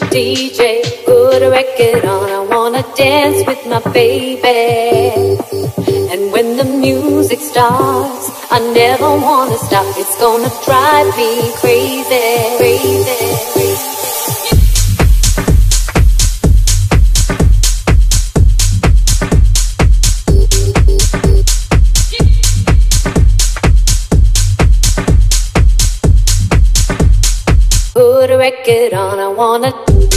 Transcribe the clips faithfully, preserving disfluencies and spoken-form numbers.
D J, put a record on. I wanna dance with my baby. And when the music starts, I never wanna stop. It's gonna drive me crazy, crazy, crazy. Put a record on, I wanna.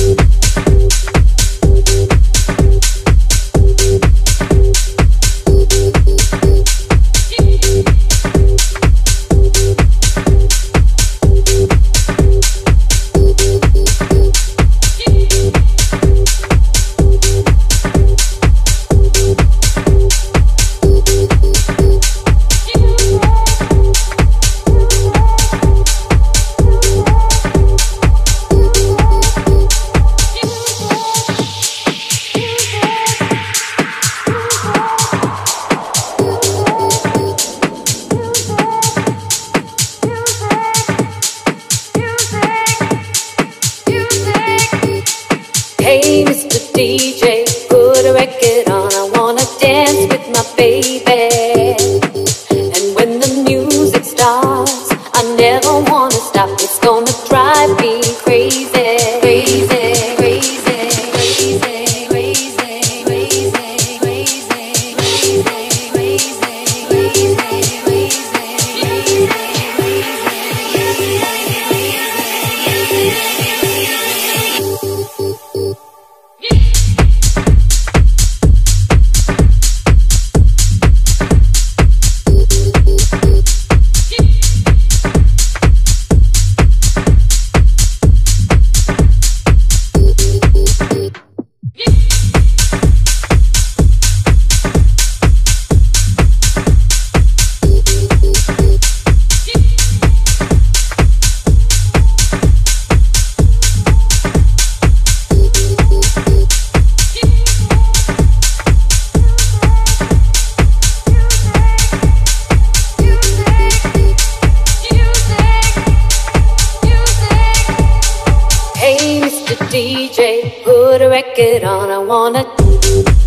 Hey, Mister D J, put a record on. I wanna dance with my baby. And when the music starts, I never wanna stop. It's gonna drive me crazy, crazy, crazy, crazy, crazy, crazy, crazy, crazy, D J, put a record on. I wanna.